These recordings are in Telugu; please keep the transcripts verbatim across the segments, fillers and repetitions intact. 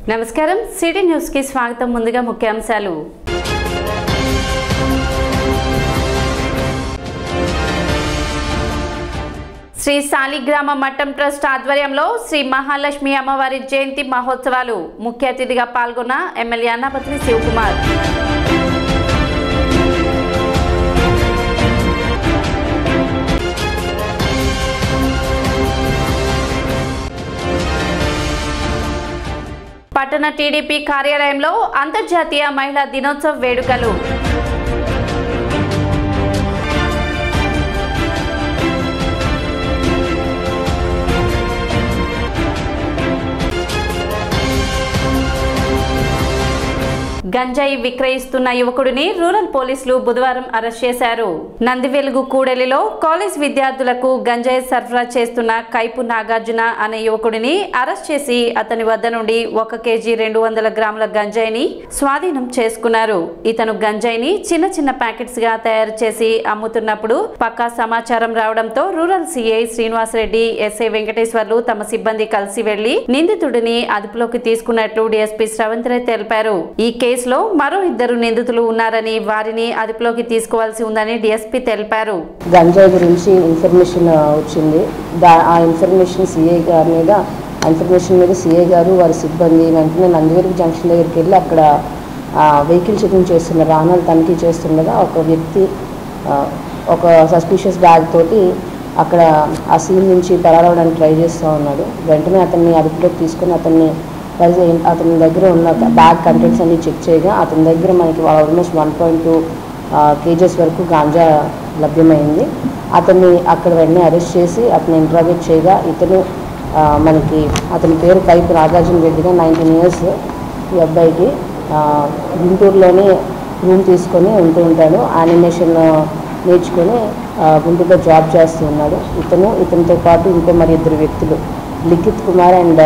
నమస్కారం సిటీ న్యూస్ కి స్వాగతం. ముందుగా ముఖ్యాంశాలు. శ్రీ సాలిగ్రామ మఠం ట్రస్ట్ ఆధ్వర్యంలో శ్రీ మహాలక్ష్మి అమ్మవారి జయంతి మహోత్సవాలు. ముఖ్య అతిథిగా పాల్గొన్న ఎమ్మెల్యే అన్నాపత్రి శివకుమార్. పట్టణ టీడీపీ కార్యాలయంలో అంతర్జాతీయ మహిళా దినోత్సవ వేడుకలు. గంజాయి విక్రయిస్తున్న యువకుడిని రూరల్ పోలీసులు బుధవారం అరెస్ట్ చేశారు. నందివెలుగు కూడలిలో కాలేజ్ విద్యార్థులకు గంజాయి సరఫరా చేస్తున్న కైపు నాగార్జున అనే యువకుడిని అరెస్ట్ చేసి అతని వద్ద నుండి ఒక కేజీ రెండు వందల గ్రాముల గంజాయిని స్వాధీనం చేసుకున్నారు. ఇతను గంజాయిని చిన్న చిన్న ప్యాకెట్స్ గా తయారు చేసి అమ్ముతున్నప్పుడు పక్కా సమాచారం రావడంతో rural CI Srinivasa Reddy, SI Venkateswarlu తమ సిబ్బంది కలిసి వెళ్లి నిందితుడిని అదుపులోకి తీసుకున్నట్లు డీఎస్పీ శ్రవంత్ రెడ్డి తెలిపారు. ఈ కేసు లో మరో ఇద్దరు నిందితులు ఉన్నారని వారిని అదుపులోకి తీసుకోవాల్సి ఉందని డీఎస్పీ తెలిపారు. గంజాయి గురించి ఇన్ఫర్మేషన్ వచ్చింది. ఆ ఇన్ఫర్మేషన్ సిఐ గారి మీద ఆ ఇన్ఫర్మేషన్ మీద సిఐ గారు వారి సిబ్బంది వెంటనే నందివెలుగు జంక్షన్ దగ్గరికి వెళ్ళి అక్కడ వెహికల్ చెకింగ్ చేస్తున్న వాహనాలు తనిఖీ చేస్తుండగా ఒక వ్యక్తి ఒక సస్పిషియస్ బ్యాగ్ తోటి అక్కడ ఆ సీన్ నుంచి పరారవడానికి ట్రై చేస్తూ ఉన్నాడు. వెంటనే అతన్ని అదుపులోకి తీసుకొని అతన్ని అతని దగ్గర ఉన్న బ్యాగ్ కంటెంట్స్ అన్ని చెక్ చేయగా అతని దగ్గర మనకి almost one point two kgs వరకు గాంజా లభ్యమైంది. అతన్ని అక్కడ వెంటనే అరెస్ట్ చేసి అతన్ని ఇంట్రాగేట్ చేయగా ఇతను మనకి అతని పేరు కైపు నాగార్జున రెడ్డిగా నైన్టీన్ ఇయర్స్ ఈ అబ్బాయికి గుంటూరులోనే రూమ్ తీసుకొని ఉంటూ ఉంటాడు. యానిమేషన్ నేర్చుకొని గుంటూరులో జాబ్ చేస్తూ ఉన్నాడు. ఇతను ఇతనితో పాటు ఇంకో మరి ఇద్దరు వ్యక్తులు లిఖిత్ కుమార్ అండ్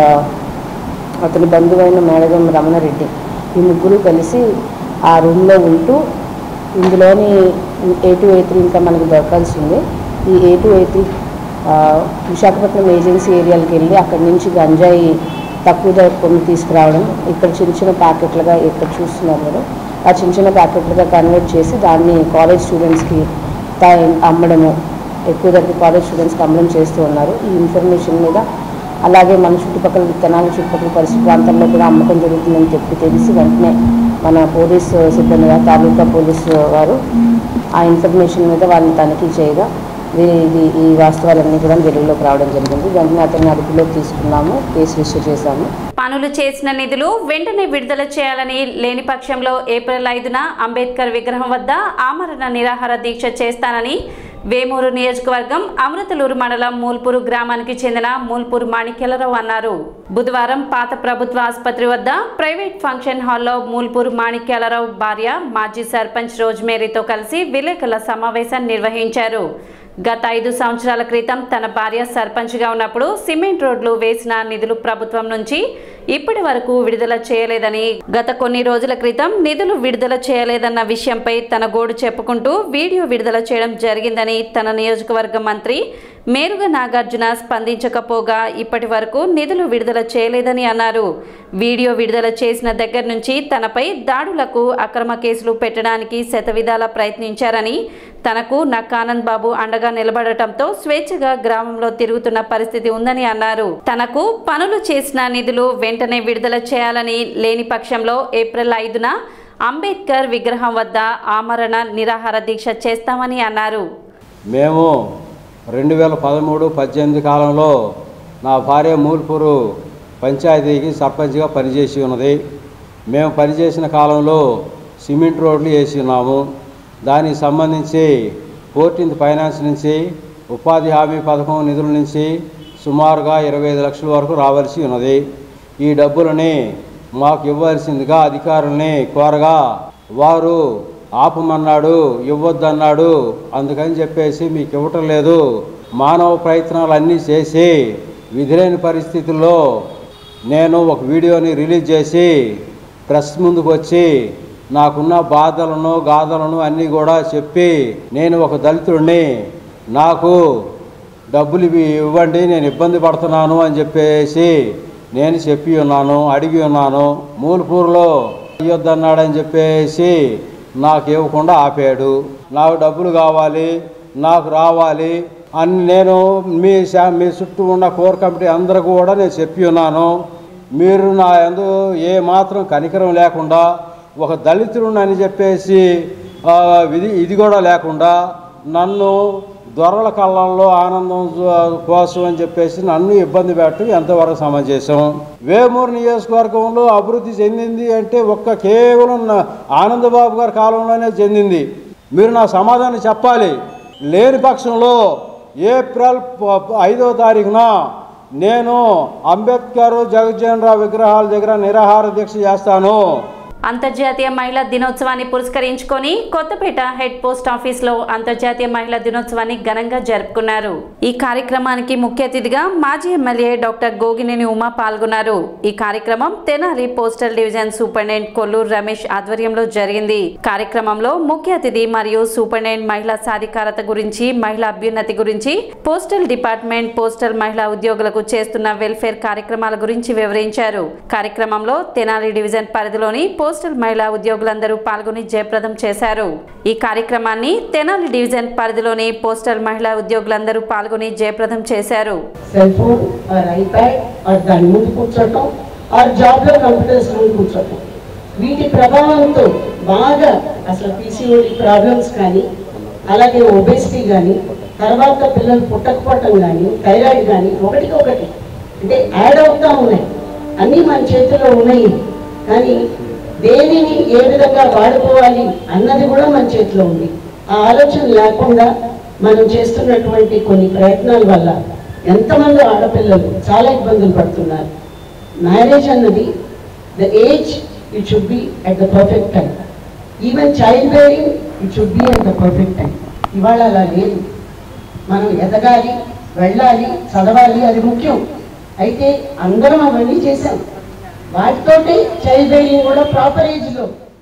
అతని బంధువైన మేడగం రమణారెడ్డి, ఈ ముగ్గురు కలిసి ఆ రూమ్లో ఉంటూ ఇందులోని ఏ టూ ఏ త్రీ ఇంకా మనకు దొరకాల్సింది. ఈ A two A three Visakhapatnam agency ఏరియాలకు వెళ్ళి అక్కడి నుంచి గంజాయి తక్కువ ధర కొన్ని తీసుకురావడం, ఇక్కడ చిన్న చిన్న ప్యాకెట్లుగా ఇక్కడ చూస్తున్నారు కదా, ఆ చిన్న చిన్న ప్యాకెట్లుగా కన్వర్ట్ చేసి దాన్ని కాలేజ్ స్టూడెంట్స్కి అమ్మడము, ఎక్కువ ధరకి కాలేజ్ స్టూడెంట్స్కి అమ్మడం చేస్తూ ఉన్నారు. ఈ ఇన్ఫర్మేషన్ మీద అలాగే మన చుట్టుపక్కల తెనాలి చుట్టుపక్కల పరిసర ప్రాంతాల్లో కూడా అమ్మకం జరుగుతుందని చెప్పి తెలిసి వెంటనే మన పోలీసు సిబ్బంది తాలూకా పోలీసు వారు ఆ ఇన్ఫర్మేషన్ మీద వాళ్ళని తనిఖీ చేయగా ఇది ఈ వాస్తవాలన్నీ కూడా వెలుగులోకి రావడం జరిగింది. వెంటనే అతన్ని అదుపులోకి తీసుకున్నాము, కేసు రిజిస్టర్ చేశాము. పనులు చేసిన నిధులు వెంటనే విడుదల చేయాలని, లేని పక్షంలో ఏప్రిల్ ఐదున అంబేద్కర్ విగ్రహం వద్ద ఆమరణ నిరాహార దీక్ష చేస్తానని వేమూరు నియోజకవర్గం అమృతలూరు మండలం మూల్పూరు గ్రామానికి చెందిన మూల్పూరు మాణిక్యాలరావు అన్నారు. బుధవారం పాత ప్రభుత్వ ఆసుపత్రి వద్ద ప్రైవేట్ ఫంక్షన్ హాల్లో మూల్పూరు మాణిక్యాలరావు భార్య మాజీ సర్పంచ్ రోజ్మేరీతో కలిసి విలేకరుల సమావేశాన్ని నిర్వహించారు. గత ఐదు సంవత్సరాల క్రితం తన భార్య సర్పంచ్గా ఉన్నప్పుడు సిమెంట్ రోడ్లు వేసిన నిధులు ప్రభుత్వం నుంచి ఇప్పటి వరకు విడుదల చేయలేదని, గత కొన్ని రోజుల క్రితం నిధులు విడుదల చేయలేదన్న విషయంపై తన గోడు చెప్పుకుంటూ వీడియో విడుదల చేయడం జరిగిందని, తన నియోజకవర్గ మంత్రి మేరుగ నాగార్జున స్పందించకపోగా ఇప్పటి వరకు నిధులు విడుదల చేయలేదని అన్నారు. వీడియో విడుదల చేసిన దగ్గర నుంచి తనపై దాడులకు, అక్రమ కేసులు పెట్టడానికి శతవిధాల ప్రయత్నించారని, తనకు నక్కానంద్ బాబు అండగా నిలబడటంతో స్వేచ్ఛగా గ్రామంలో తిరుగుతున్న పరిస్థితి ఉందని అన్నారు. తనకు పనులు చేసిన నిధులు వెంటనే విడుదల చేయాలని, లేని పక్షంలో ఏప్రిల్ ఐదున అంబేద్కర్ విగ్రహం వద్ద ఆమరణ నిరాహార దీక్ష చేస్తామని అన్నారు. మేము రెండు వేల పదమూడు పద్దెనిమిది కాలంలో నా భార్య మూల్పూరు పంచాయతీకి సర్పంచ్గా పనిచేసి ఉన్నది. మేము పనిచేసిన కాలంలో సిమెంట్ రోడ్లు వేసి ఉన్నాము. దానికి సంబంధించి ఫోర్టీన్త్ ఫైనాన్స్ నుంచి ఉపాధి హామీ పథకం నిధుల నుంచి సుమారుగా ఇరవై ఐదు లక్షల వరకు రావాల్సి ఉన్నది. ఈ డబ్బులని మాకు ఇవ్వాల్సిందిగా అధికారుల్ని కోరగా వారు ఆపమన్నాడు, ఇవ్వద్దన్నాడు. అందుకని చెప్పేసి మీకు ఇవ్వటం లేదు, మానవ ప్రయత్నాలు అన్నీ చేసి విధిలేని పరిస్థితుల్లో నేను ఒక వీడియోని రిలీజ్ చేసి ప్రెస్ ముందుకు వచ్చి నాకున్న బాధలను గాథలను అన్నీ కూడా చెప్పి నేను ఒక దళితుడిని, నాకు డబ్బులు ఇవ్వండి నేను ఇబ్బంది పడుతున్నాను అని చెప్పేసి నేను చెప్పి ఉన్నాను, అడిగి ఉన్నాను. మూలపూర్లో ఇవ్వద్దన్నాడని చెప్పేసి నాకు ఇవ్వకుండా ఆపాడు. నాకు డబ్బులు కావాలి, నాకు రావాలి అని నేను మీ మీ చుట్టూ ఉన్న కోర్ కమిటీ అందరూ కూడా నేను చెప్పి ఉన్నాను. మీరు నా యందు ఏ మాత్రం కనికరం లేకుండా, ఒక దళితుడు అని చెప్పేసి ఇది ఇది కూడా లేకుండా నన్ను దొరల కళ్ళల్లో ఆనందం కోసం అని చెప్పేసి నన్ను ఇబ్బంది పెట్టడం ఎంతవరకు సమంజసం? వేమూరు నియోజకవర్గంలో అభివృద్ధి చెందింది అంటే ఒక్క కేవలం ఆనందబాబు గారి కాలంలోనే చెందింది. మీరు నా సమాధానం చెప్పాలి. లేని పక్షంలో ఏప్రిల్ ఐదో తారీఖున నేను అంబేద్కర్ జగజ్జీవన్ రావు విగ్రహాల దగ్గర నిరాహార దీక్ష చేస్తాను. అంతర్జాతీయ మహిళా దినోత్సవాన్ని పురస్కరించుకొని కొత్తపేట హెడ్ పోస్ట్ ఆఫీస్లో అంతర్జాతీయ మహిళా దినోత్సవాన్ని ఘనంగా జరుపుకున్నారు. ఈ కార్యక్రమానికి ముఖ్య అతిథిగా మాజీ ఎమ్మెల్యే డాక్టర్ గోగినేని ఉమా పాల్గొన్నారు. ఈ కార్యక్రమం Tenali postal division superintendent Kolluru Ramesh ఆధ్వర్యంలో జరిగింది. కార్యక్రమంలో ముఖ్య అతిథి మరియు సూపరింటెండెంట్ మహిళా సాధికారత గురించి, మహిళా అభ్యున్నతి గురించి, పోస్టల్ డిపార్ట్మెంట్ పోస్టల్ మహిళా ఉద్యోగులకు చేస్తున్న వెల్ఫేర్ కార్యక్రమాల గురించి వివరించారు. కార్యక్రమంలో తెనాలి డివిజన్ పరిధిలోని పోస్టల్ మహిళా ఉద్యోగులందరూ పాల్గొని జయప్రదం చేశారు. ఈ కార్యక్రమాన్ని తెనాలి డివిజన్ పరిధిలోని పోస్టల్ మహిళా ఉద్యోగులందరూ పాల్గొని జయప్రదం చేశారు. Cell phone or iPad or దాని ముందు కూర్చోటం ఆర్ జాబ్లో కంప్యూటర్స్ ముందు కూర్చోటం, వీటి ప్రభావంతో బాగా అసలు పీసీఓడి ప్రాబ్లమ్స్ కానీ, అలాగే ఒబేసిటీ కానీ, తర్వాత పిల్లలు పుట్టకపోవటం కానీ, థైరాయిడ్ కానీ ఒకటికి ఒకటి అంటే యాడ్ అవుతూ ఉన్నాయి. అన్నీ మన చేతిలో ఉన్నాయి, కానీ దేనిని ఏ విధంగా వాడుకోవాలి అన్నది కూడా మన చేతిలో ఉంది. ఆ ఆలోచన లేకుండా మనం చేస్తున్నటువంటి కొన్ని ప్రయత్నాల వల్ల ఎంతమంది ఆడపిల్లలు చాలా ఇబ్బందులు పడుతున్నారు. మ్యారేజ్ అన్నది the age it should be at the perfect time. Even child bearing it should be at the perfect time. ఇవాళ అలా లేదు. మనం ఎదగాలి, వెళ్ళాలి, చదవాలి, అది ముఖ్యం. అయితే అందరం అవన్నీ చేశాం. వాటితోటి చైల్డ్ బేరింగ్ కూడా ప్రాపర్ ఏజ్లో.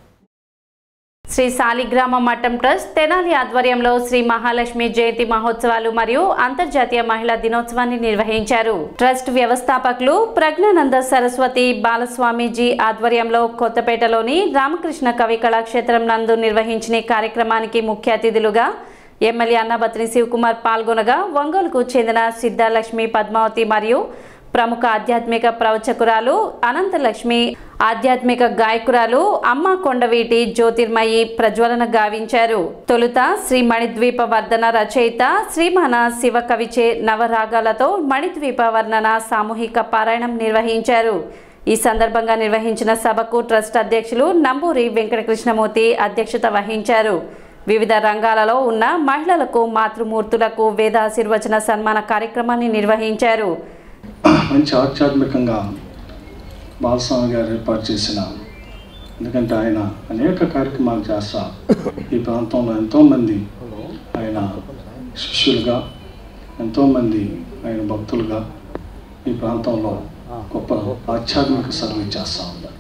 శ్రీ సాలిగ్రామ మఠం ట్రస్ట్ తెనాలి ఆధ్వర్యంలో శ్రీ మహాలక్ష్మి జయంతి మహోత్సవాలు మరియు అంతర్జాతీయ మహిళా దినోత్సవాన్ని నిర్వహించారు. ట్రస్ట్ వ్యవస్థాపకులు ప్రజ్ఞానంద సరస్వతి బాలస్వామీజీ ఆధ్వర్యంలో కొత్తపేటలోని రామకృష్ణ కవి కళాక్షేత్రం నందు నిర్వహించిన కార్యక్రమానికి ముఖ్య అతిథులుగా ఎమ్మెల్యే అన్నబత్ని శివకుమార్ పాల్గొనగా ఒంగోలుకు చెందిన సిద్ధాలక్ష్మి పద్మావతి మరియు ప్రముఖ ఆధ్యాత్మిక ప్రవచకురాలు అనంతలక్ష్మి, ఆధ్యాత్మిక గాయకురాలు అమ్మ కొండవీటి జ్యోతిర్మయి ప్రజ్వలన గావించారు. తొలుత శ్రీ మణిద్వీప వర్ధన రచయిత శ్రీమాన శివ కవిచే నవరాగాలతో మణిద్వీప వర్ణన సామూహిక పారాయణం నిర్వహించారు. ఈ సందర్భంగా నిర్వహించిన సభకు ట్రస్ట్ అధ్యక్షులు నంబూరి వెంకటకృష్ణమూర్తి అధ్యక్షత వహించారు. వివిధ రంగాలలో ఉన్న మహిళలకు, మాతృమూర్తులకు వేదాశీర్వచన సన్మాన కార్యక్రమాన్ని నిర్వహించారు. మంచి ఆధ్యాత్మికంగా బాలస్వామి గారు ఏర్పాటు చేసిన, ఎందుకంటే ఆయన అనేక కార్యక్రమాలు చేస్తా ఈ ప్రాంతంలో ఎంతోమంది ఆయన శిష్యులుగా, ఎంతోమంది ఆయన భక్తులుగా ఈ ప్రాంతంలో గొప్ప ఆధ్యాత్మిక సర్వీస్ చేస్తూ ఉన్నారు.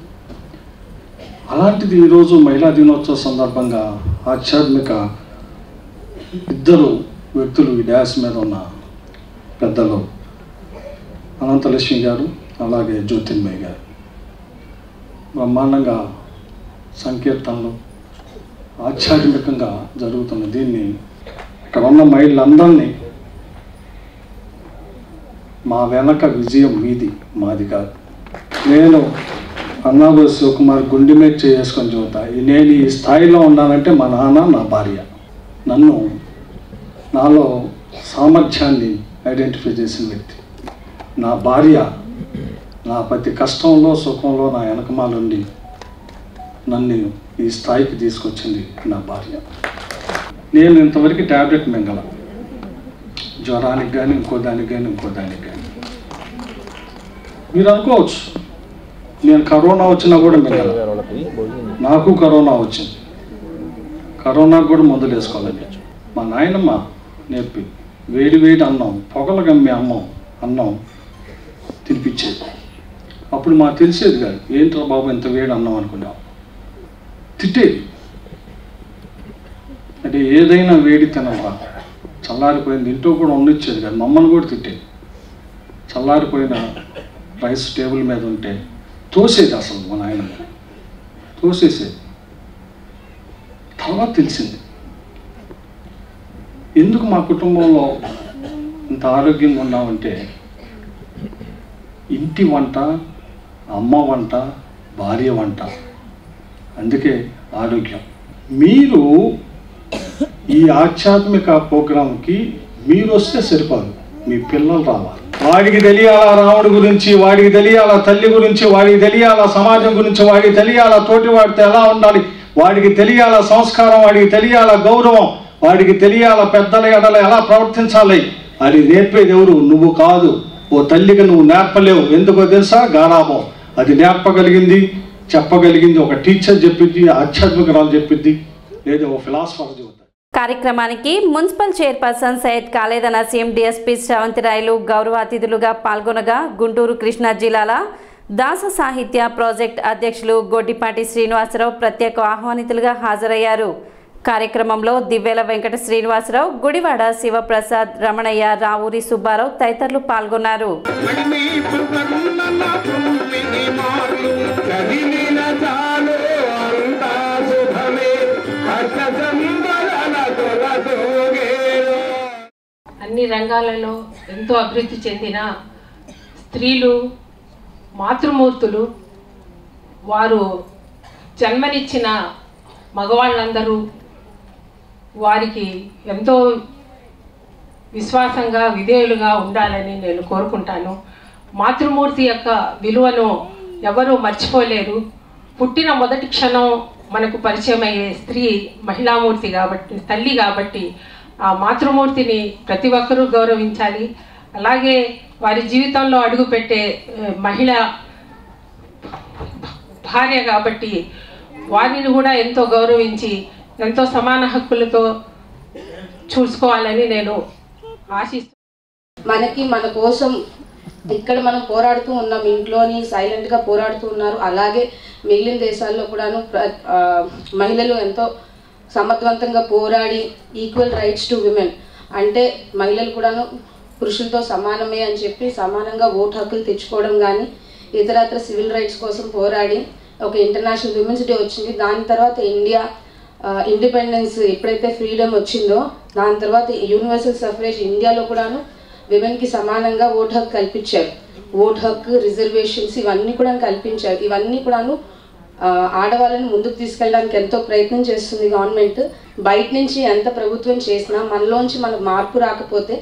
అలాంటిది ఈరోజు మహిళా దినోత్సవ సందర్భంగా ఆధ్యాత్మిక ఇద్దరు వ్యక్తులు ఈ డ్యాస్ మీద ఉన్న పెద్దలు అనంతలక్ష్మి గారు, అలాగే జ్యోతిర్మయ్య గారు బ్రహ్మాండంగా సంకీర్తనలు ఆధ్యాత్మికంగా జరుగుతున్న దీన్ని ఇక్కడ ఉన్న మహిళలందరినీ మా వెనక విజయం మీది, మాది కాదు. నేను అన్నాబోయి శివకుమార్ గుండె మీద చేసుకొని చూతా, నేను ఈ స్థాయిలో ఉన్నానంటే మా నాన్న, నా భార్య నన్ను నాలో సామర్థ్యాన్ని ఐడెంటిఫై చేసిన వ్యక్తి. నా భార్య నా ప్రతి కష్టంలో సుఖంలో నా వెనకమాలుండి నన్ను ఈ స్థాయికి తీసుకొచ్చింది నా భార్య. నేను ఇంతవరకు ట్యాబ్లెట్ మింగల, జ్వరానికి కానీ ఇంకో దానికి కానీ ఇంకో దానికి కానీ. మీరు అనుకోవచ్చు నేను కరోనా వచ్చినా కూడా మింగల. నాకు కరోనా వచ్చింది, కరోనాకు కూడా మందులు వేసుకోవాలని మా నాయనమ్మ నేర్పి వేడి వేడి అన్నం, పొగలు గమ్మి అన్నం అన్నం తినిపించేది. అప్పుడు మాకు తెలిసేది కాదు, ఏంట్రా బాబు ఇంత వేడి అన్నం అనుకున్నాం. తిట్టేది, అంటే ఏదైనా వేడి తినవా, చల్లారిపోయింది ఇంట్లో కూడా ఉండొచ్చేది కాదు. మమ్మల్ని కూడా తిట్టేది. చల్లారిపోయిన రైస్ టేబుల్ మీద ఉంటే తోసేది అసలు మా నాయనమ్మ తోసేసేది. తర్వాత తెలిసింది ఎందుకు మా కుటుంబంలో ఇంత ఆరోగ్యంగా ఉన్నామంటే ఇంటి వంట, అమ్మ వంట, భార్య వంట, అందుకే ఆరోగ్యం. మీరు ఈ ఆధ్యాత్మిక ప్రోగ్రాంకి మీరు వస్తే సరిపోదు, మీ పిల్లలు రావాలి. వాడికి తెలియాలా రాముడి గురించి, వాడికి తెలియాలా తల్లి గురించి, వాడికి తెలియాలా సమాజం గురించి, వాడికి తెలియాలా తోటి వాడితో ఎలా ఉండాలి, వాడికి తెలియాలా సంస్కారం, వాడికి తెలియాలా గౌరవం, వాడికి తెలియాలా పెద్దల ఎడల ఎలా ప్రవర్తించాలి. అది నేర్పేది ఎవరు? నువ్వు కాదు. ఓ తల్లికి నువ్వు నేర్పలేవు. ఎందుకో తెలుసా? గారాబం. అది నేర్పగలిగింది, చెప్పగలిగింది ఒక టీచర్ చెప్పిద్ది, ఆధ్యాత్మికరాలు చెప్పిద్ది, లేదా ఓ ఫిలాసఫర్ చెబుతారు. కార్యక్రమానికి municipal chairperson Syed Khaled Naseem, DSP Sravanthi Rayalu గౌరవ అతిథులుగా పాల్గొనగా గుంటూరు కృష్ణా జిల్లాల దాస సాహిత్య ప్రాజెక్ట్ అధ్యక్షులు గొడ్డిపాటి శ్రీనివాసరావు ప్రత్యేక ఆహ్వానితులుగా హాజరయ్యారు. కార్యక్రమంలో దివ్వేల వెంకట శ్రీనివాసరావు, గుడివాడ శివప్రసాద్, రమణయ్య, రావూరి సుబ్బారావు తదితరులు పాల్గొన్నారు. అన్ని రంగాలలో ఎంతో అభివృద్ధి చెందిన స్త్రీలు, మాతృమూర్తులు, వారు జన్మనిచ్చిన మగవాళ్ళందరూ వారికి ఎంతో విశ్వాసంగా విధేయులుగా ఉండాలని నేను కోరుకుంటాను. మాతృమూర్తి యొక్క విలువను ఎవరూ మర్చిపోలేరు. పుట్టిన మొదటి క్షణం మనకు పరిచయం అయ్యే స్త్రీ మహిళామూర్తి కాబట్టి, తల్లి కాబట్టి ఆ మాతృమూర్తిని ప్రతి ఒక్కరూ గౌరవించాలి. అలాగే వారి జీవితంలో అడుగుపెట్టే మహిళ భార్య కాబట్టి వారిని కూడా ఎంతో గౌరవించి ఎంతో సమాన హక్కులతో చూసుకోవాలని నేను ఆశిస్తున్నాను. మనకి మన కోసం ఇక్కడ మనం పోరాడుతూ ఉన్నాం, ఇంట్లోని సైలెంట్గా పోరాడుతూ ఉన్నారు. అలాగే మిగిలిన దేశాల్లో కూడాను మహిళలు ఎంతో సమర్థవంతంగా పోరాడి ఈక్వల్ రైట్స్ టు విమెన్, అంటే మహిళలు కూడాను పురుషులతో సమానమే అని చెప్పి సమానంగా ఓటు హక్కులు తెచ్చుకోవడం కానీ ఇతరత్ర సివిల్ రైట్స్ కోసం పోరాడి ఒక ఇంటర్నేషనల్ విమెన్స్ డే వచ్చింది. దాని తర్వాత ఇండియా ఇండిపెండెన్స్ ఎప్పుడైతే ఫ్రీడమ్ వచ్చిందో దాని తర్వాత యూనివర్సల్ సఫరేజ్ ఇండియాలో కూడాను విమెన్కి సమానంగా ఓటు హక్కు కల్పించారు. ఓటు హక్కు, రిజర్వేషన్స్ ఇవన్నీ కూడా కల్పించారు. ఇవన్నీ కూడాను ఆడవాళ్ళని ముందుకు తీసుకెళ్ళడానికి ఎంతో ప్రయత్నం చేస్తుంది గవర్నమెంట్. బయట నుంచి ఎంత ప్రభుత్వం చేసినా మనలోంచి మనకు మార్పు రాకపోతే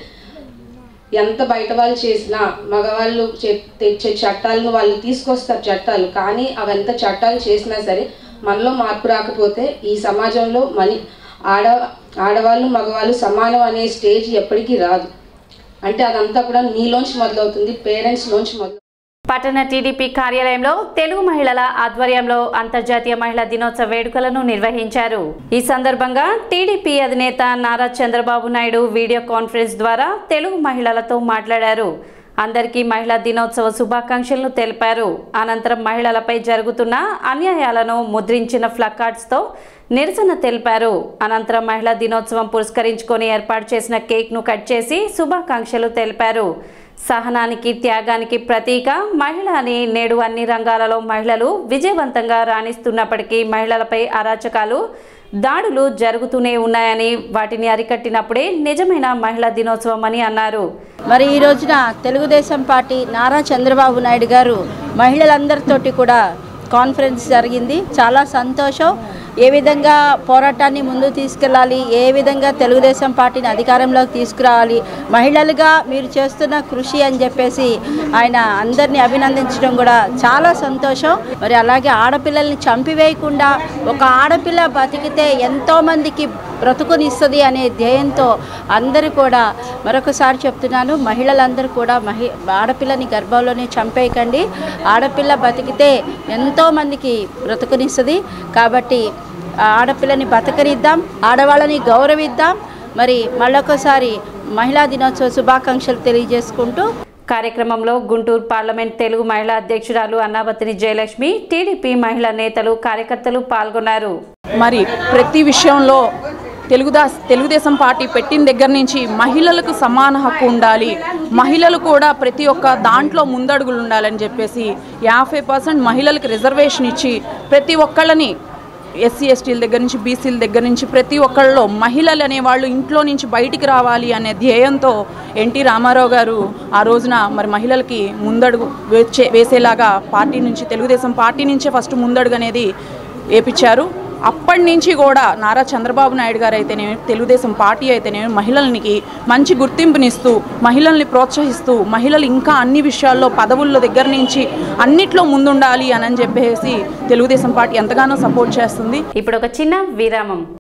ఎంత బయట వాళ్ళు చేసినా మగవాళ్ళు తెచ్చే చట్టాలను వాళ్ళు తీసుకొస్తారు చట్టాలు, కానీ అవి ఎంత చట్టాలు చేసినా సరే మనలో మార్పు రాకపోతే ఈ సమాజంలో మని ఆడ ఆడవాళ్ళు మగవాళ్ళు సమానం అనే స్టేజ్ ఎప్పటికీ రాదు. అంటే అదంతా కూడా నీలోంచి మొదలవుతుంది, పేరెంట్స్లోంచి మొదలు. పట్టణ టీడీపీ కార్యాలయంలో తెలుగు మహిళల ఆధ్వర్యంలో అంతర్జాతీయ మహిళా దినోత్సవ వేడుకలను నిర్వహించారు. ఈ సందర్భంగా టీడీపీ అధినేత నారా చంద్రబాబు నాయుడు వీడియో కాన్ఫరెన్స్ ద్వారా తెలుగు మహిళలతో మాట్లాడారు. అందరికీ మహిళా దినోత్సవ శుభాకాంక్షలను తెలిపారు. అనంతరం మహిళలపై జరుగుతున్న అన్యాయాలను ముద్రించిన ప్లకార్డ్స్తో నిరసన తెలిపారు. అనంతరం మహిళా దినోత్సవం పురస్కరించుకొని ఏర్పాటు చేసిన కేక్ను కట్ చేసి శుభాకాంక్షలు తెలిపారు. సహనానికి, త్యాగానికి ప్రతీక మహిళ అని నేడు అన్ని రంగాలలో మహిళలు విజయవంతంగా రాణిస్తున్నప్పటికీ మహిళలపై అరాచకాలు, దాడులు జరుగుతూనే ఉన్నాయని, వాటిని అరికట్టినప్పుడే నిజమైన మహిళా దినోత్సవం అని అన్నారు. మరి ఈ రోజున తెలుగుదేశం పార్టీ నారా చంద్రబాబు నాయుడు గారు మహిళలందరితోటి కూడా కాన్ఫరెన్స్ జరిగింది. చాలా సంతోషం. ఏ విధంగా పోరాటాన్ని ముందుకు తీసుకెళ్ళాలి, ఏ విధంగా తెలుగుదేశం పార్టీని అధికారంలోకి తీసుకురావాలి, మహిళలుగా మీరు చేస్తున్న కృషి అని చెప్పేసి ఆయన అందరినీ అభినందించడం కూడా చాలా సంతోషం. మరి అలాగే ఆడపిల్లల్ని చంపివేయకుండా ఒక ఆడపిల్ల బతికితే ఎంతోమందికి బ్రతుకునిస్తుంది అనే ధ్యేయంతో అందరూ కూడా మరొకసారి చెప్తున్నాను, మహిళలందరూ కూడా మహి ఆడపిల్లని గర్భంలోనే చంపేయకండి. ఆడపిల్ల బతికితే ఎంతోమందికి బ్రతుకునిస్తుంది. కాబట్టి ఆడపిల్లని బతకనిద్దాం, ఆడవాళ్ళని గౌరవిద్దాం. మరి మళ్ళొకసారి మహిళా దినోత్సవ శుభాకాంక్షలు తెలియజేసుకుంటూ కార్యక్రమంలో గుంటూరు పార్లమెంట్ తెలుగు మహిళా అధ్యక్షురాలు అన్నాబతిని జయలక్ష్మి, టీడీపీ మహిళా నేతలు, కార్యకర్తలు పాల్గొన్నారు. మరి ప్రతి విషయంలో తెలుగుదా తెలుగుదేశం పార్టీ పెట్టిన దగ్గర నుంచి మహిళలకు సమాన హక్కు ఉండాలి, మహిళలు కూడా ప్రతి ఒక్క దాంట్లో ముందడుగులు ఉండాలని చెప్పేసి యాభై పర్సెంట్ మహిళలకు రిజర్వేషన్ ఇచ్చి ప్రతి ఒక్కళ్ళని ఎస్సీ ఎస్టీల దగ్గర నుంచి బీసీల దగ్గర నుంచి ప్రతి ఒక్కళ్ళలో మహిళలు అనేవాళ్ళు ఇంట్లో నుంచి బయటికి రావాలి అనే ధ్యేయంతో ఎన్టీ రామారావు గారు ఆ రోజున మరి మహిళలకి ముందడుగు వేచే వేసేలాగా పార్టీ నుంచి తెలుగుదేశం పార్టీ నుంచే ఫస్ట్ ముందడుగు అనేది వేపించారు. అప్పటి నుంచి కూడా నారా చంద్రబాబు నాయుడు గారు అయితేనేమి తెలుగుదేశం పార్టీ అయితేనేమి మహిళలకి మంచి గుర్తింపునిస్తూ మహిళల్ని ప్రోత్సహిస్తూ మహిళలు ఇంకా అన్ని విషయాల్లో పదవుల దగ్గర నుంచి అన్నిట్లో ముందుండాలి అని చెప్పేసి తెలుగుదేశం పార్టీ ఎంతగానో సపోర్ట్ చేస్తుంది. ఇప్పుడు ఒక చిన్న విరామం.